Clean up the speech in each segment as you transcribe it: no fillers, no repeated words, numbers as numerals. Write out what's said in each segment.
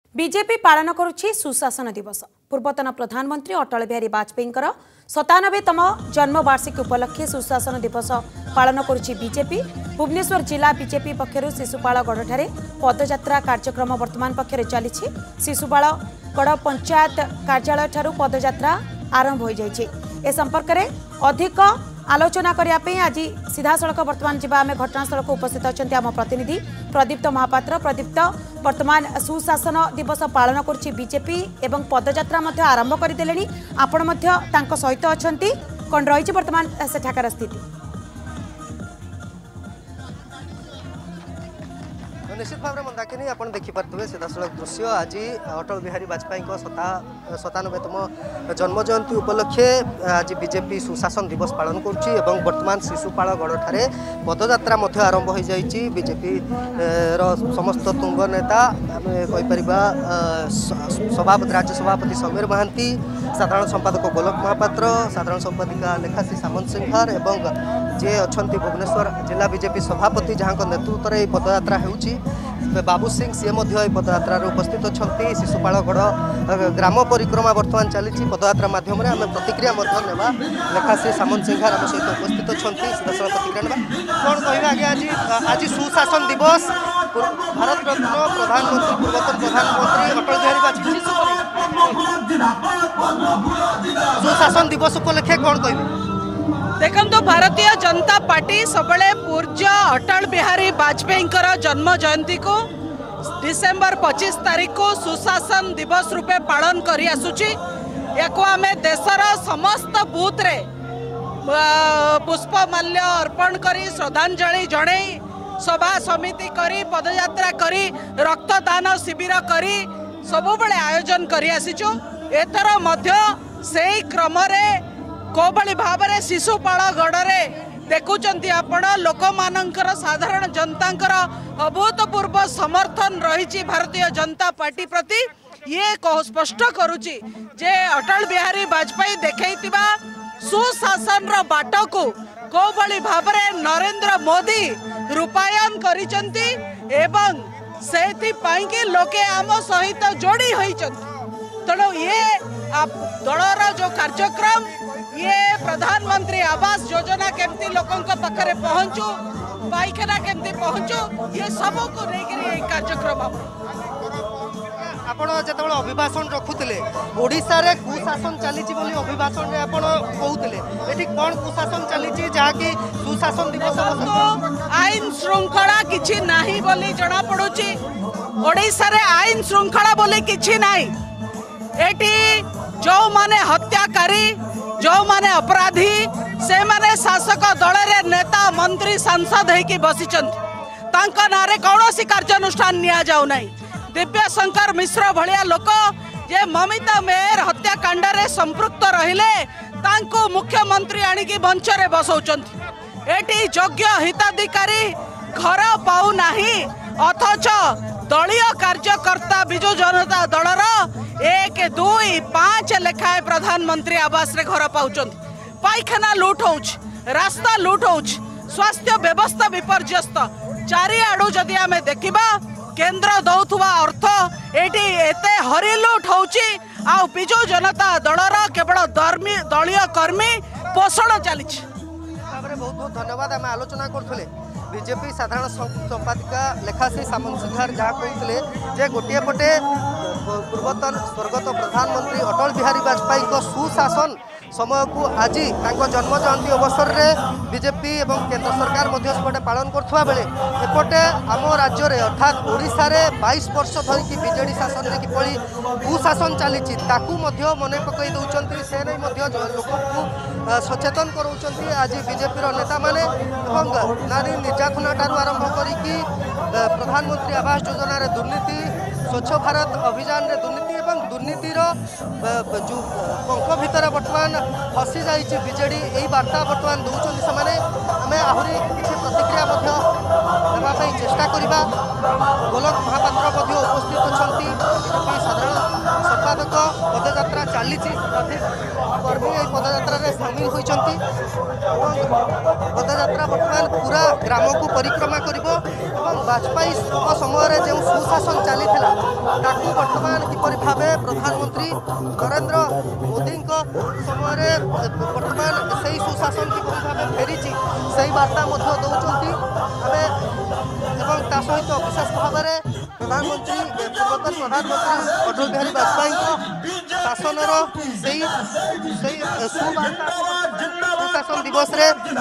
BJP पालन करुछि सुशासन दिवस। पूर्वतन प्रधानमंत्री अटल बिहारी वाजपेयी 97तम जन्मवार्षिकी उपलक्षे सुशासन दिवस पालन करुछि बीजेपी। भुवनेश्वर जिला बीजेपी पक्षर शिशुपालगढ़ पदयात्रा कार्यक्रम वर्तमान पक्षरे चली। शिशुपालगढ़ पंचायत कार्यालय ठारू पदयात्रा आरंभ हो जाइछि। ए संपर्क में अधिक आलोचना करने आज सीधासख बर्तमान जावा आम घटनास्थल को उपस्थित अच्छा आम प्रतिनिधि प्रदीप्त महापात्र। प्रदीप्त, वर्तमान सुशासन दिवस पालन करुछि बीजेपी एवं पदयात्रा आरंभ करदे। आपण सहित अच्छा कौन रही बर्तमान सेठाकार स्थिति? निश्चित भाव में मंदाकिनी आप देखिपे सीधासख दृश्य आज अटल बिहारी वाजपेयी 97तम जन्म जयंती उपलक्षे आज बीजेपी सुशासन दिवस पालन करुच्ची। वर्तमान शिशुपालगढ़ ठारे पदयात्रा आरंभ हो जाइए। बीजेपी समस्त तुंग नेता राज्य सभापति समीर महांती, साधारण संपादक गोलक महापात्र, साधारण संपादिका लेखाश्री सामंत सिंहार एवं जे अच्छा भुवनेश्वर जिला बीजेपी सभापति जहाँ नेतृत्व में पदयात्रा होउची बाबू सिंह सी पदयात्रा उपस्थित अच्छा। शिशुपालगढ़ ग्राम परिक्रमा वर्तमान चली पदयात्रा मध्यम आम प्रतिक्रिया नेवा। लेखाश्री सामंत सिंहार आम सहित उपस्थित अच्छा सीधासल प्रतिक्रिया नेवा। कौन कह आज्ञा आज सुशासन दिवस भारत रत्न प्रधानमंत्री पूर्वतन प्रधानमंत्री अटल बिहारी वाजपेयी सुशासन दिवस उपलक्षे कौन कह? देखो तो भारतीय जनता पार्टी सबले पूज्य अटल बिहारी वाजपेयी जन्म जयंती को डिसेंबर 25 तारीख को सुशासन दिवस रूपे पालन करी आसुची। याको आमे देशर समस्त बूथ रे पुष्पमाल्य अर्पण करी श्रद्धांजलि जणे सभा समिति करी पदयात्रा करी रक्तदान शिविर करी सबु बेले आयोजन करी आसीचो। एथर मध्य सेही क्रम रे कोबली भाव में शिशुपालगढ़ देखुंट आपण लोक मानकर साधारण जनतांकर अभूतपूर्व समर्थन रही भारतीय जनता पार्टी प्रति। ये स्पष्ट करुची जे अटल बिहारी वाजपेयी देखैतिबा सुशासन बाट को कोबली भाव में नरेंद्र मोदी रूपायन करिसंती एवं सेथि पई के लोके आम सहित जोड़ी होइचंती। तेणु ये दलर जो कार्यक्रम ये प्रधानमंत्री आवास योजना केमती लोकों पाखे पहुँचू, पाइखाना केमती पहुँचू, ये सब को लेकर कार्यक्रम आपण जो अभिभाषण रखुले ओडिशा रे कुशासन चली अभिभाषण में आपण कहते ये कौन कुशासन चली जहाँकि सुशासन दिवस आईन श्रृंखला किछि नाही बोली जना पड़ुची। ओडिशा रे आईन श्रृंखला बोली किछि नाही। एटी जो माने हत्याकारी जो माने अपराधी से माने शासक दल रे नेता मंत्री सांसद है कि बसिचंती तांका नारे कौनसी कार्यानुष्ठान निया जाउ नाही। दिव्य शंकर मिश्र भलिया लोक जे ममिता मेयर हत्याकांड रे संपृक्त रहिले तांको मुख्यमंत्री आनिकी मंच रे बसौचंती। एटी योग्य हिताधिकारी घर पाउ नाही अथच दलीय कार्यकर्ता बिजु जनता दलर 1, 2, 5 लेखाएं प्रधानमंत्री आवास रे घर पाउचंती। पाइखाना लूट होउछ, रास्ता लूट होउछ, स्वास्थ्य व्यवस्था विपर्यस्त। चारिआडू जदि आमे देखिबा केंद्र दौथुवा अर्थ एटी एते हरि लूट होउची आ बिजु जनता दलर केवल दलीय कर्मी पोषण चली। बहुत बहुत धन्यवाद। आम आलोचना करथले बीजेपी साधारण संपादिका लेखाश्री सामंत सिंहार जहाँ कहते गोटे पटे पूर्वतन स्वर्गत प्रधानमंत्री अटल बिहारी वाजपेयी सुशासन समय को आज जन्म जयंती अवसर में बीजेपी एवं केंद्र सरकार सेपटे पालन करुवा बेले एपटे आम राज्य में अर्थात ओडिशा रे 22 वर्ष धरिकी बीजेडी शासन में किपरि कुशासन चली मन पकई दौरान से नहीं लोक सचेतन कराउछन्ति। आज बीजेपी नेता माने नारी निर्यातना ठारू आरंभ करिकी प्रधानमंत्री आवास योजना रे दुर्नीति, स्वच्छ भारत अभियान रे दुर्नीति एवं दुर्नीतिर जो पंख भितर बर्तमान फसी जाइए बीजेडी यही वार्ता बर्तमान दौरान से आम आहरी किसी प्रतिक्रिया देवाई चेष्टा करवा। गोलक महापात्र उपस्थित अच्छा बीजेपी साधारण संपादक पदयात्रा चली कर्मी यह पदयात्रा सामिल होती। पदयात्रा बर्तमान पूरा ग्राम को परिक्रमा कर वाजपेयी समय जो सुशासन चली बर्तमान किपर भाव प्रधानमंत्री नरेंद्र मोदी समय बर्तमान से सुशासन किपर भाव फेरी से बार्ता दौरान सहित विशेष भाव में प्रधानमंत्री पूर्वतन प्रधानमंत्री अटल बिहारी वाजपेयी शासन सुशासन दिवस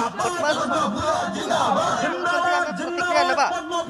प्रतिक्रिया नेबा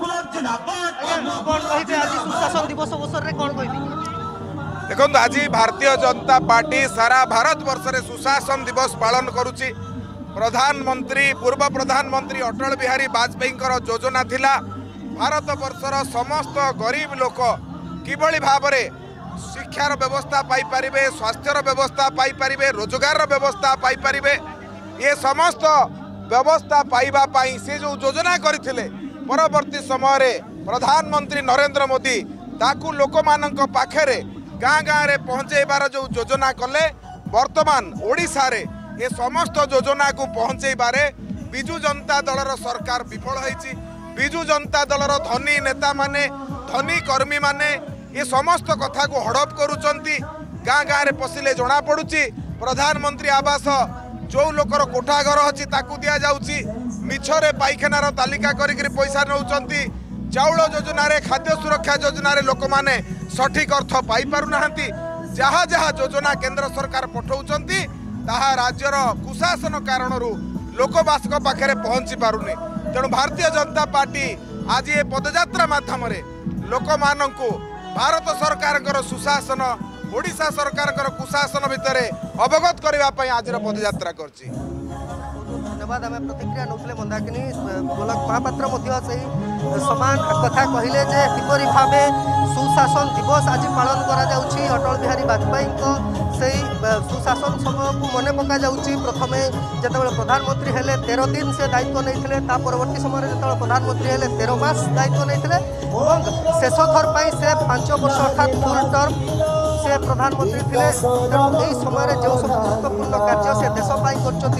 कौन कहे आज सुशासन दिवस अवसर में कौन कह देखो आज भारतीय जनता पार्टी सारा भारत वर्ष में सुशासन दिवस पालन करुच्ची। प्रधानमंत्री पूर्व प्रधानमंत्री अटल बिहारी वाजपेयी योजना थिला भारत वर्षर समस्त गरीब लोक किभली भाव में शिक्षार व्यवस्था पाई परिबे, स्वास्थ्यर व्यवस्था पाई परिबे, रोजगार व्यवस्था पाई परिबे। ये समस्त व्यवस्था पाइबा पाई से जो योजना करथिले परवर्ती समय प्रधानमंत्री नरेंद्र मोदी ताकू लोक मानक पाखरे गाँ गाँ रे पहुँचेबार जो योजना कले वर्तमान ओडिशा रे ये समस्त योजना को पहुँचेबारे बिजु जनता दलर सरकार विफल होईची। बिजु जनता दलर धनी नेता माने धनी कर्मी माने ये समस्त कथा को हड़प करुचंती। गाँ गाँ रे पशिले जना पड़ुची प्रधानमंत्री आवास जो लोकर कोठा घर अच्छी ताकू दिया जाउची, मिछरे पाइखानार तालिका करिकरी पैसा नौचंती। चाउल योजना रे खाद्य सुरक्षा योजना रे लोक माने सठिक अर्थ पाई पारु नाहंती। जहाँ जहाँ योजना केंद्र सरकार पठाउचंती ताहा राज्यर कुशासन कारणरू लोकवासक पाखे पहुँची पारुनी। तेणु भारतीय जनता पार्टी आज ये पदयात्रा माध्यम लोक मानू भारत सरकार सुशासन ओडिशा सरकार कुशासन भितर अवगत करने आज पदयात्रा कर। धन्यवाद। आम प्रतिक्रिया नौले मंदाकिनी गोलक महापात्र समान कथा कहले जे किपरि भावे सुशासन दिवस आज पालन करा जाउछि। अटल बिहारी वाजपेयी से सुशासन समय को मन पका जाउछि। प्रथमे जेतेबेले प्रधानमंत्री हेले 13 दिन से दायित्व नहीं परवर्ती समय जो प्रधानमंत्री हेले 13 मास दायित्व नहीं शेष थर पर से 5 वर्ष अर्थात फुल टर्म से प्रधानमंत्री थे। यही समय जो सब गुरुत्वपूर्ण कार्य से देशपाई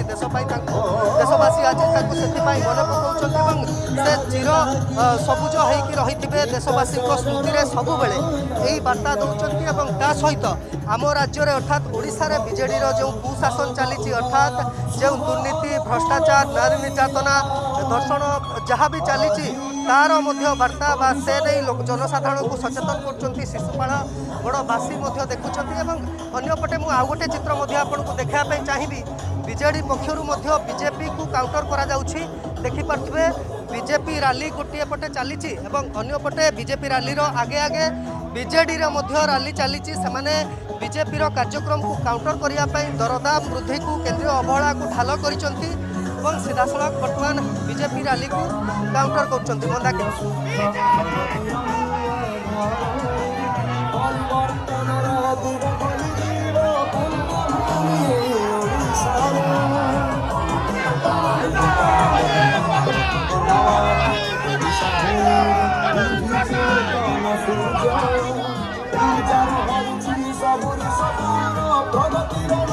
देशवासी आज से मन पकाउं से चिर सबुज होकर रही देशवासी स्मृति में सबुबले यही बार्ता दौरान सहित आम राज्य में अर्थात ओडिशा रे बीजेडी जो कुशासन चली अर्थात जो दुर्नीति भ्रष्टाचार नारी निर्यातना दर्शन जहाँ भी चली तार बार्ता बा से नहीं लोक जनसाधारण को सचेतन कर शिशुपाल गड़वासी देखुं। अंपटे मुझे आउ गोटे चित्र आपको देखापी चाहिए बीजेडी पक्षर बीजेपी को काउंटर करा देखिपे बीजेपी रैली गोटे पटे चली अंपटे बीजेपी रैली आगे आगे बीजेडी रैली चली बीजेपी कार्यक्रम को काउंटर करने दरदाम वृद्धि को केंद्रीय अवहेला को ढाल कर सीधा सड़क बर्तमान बीजेपी रैली को काउंटर कर। Prometieron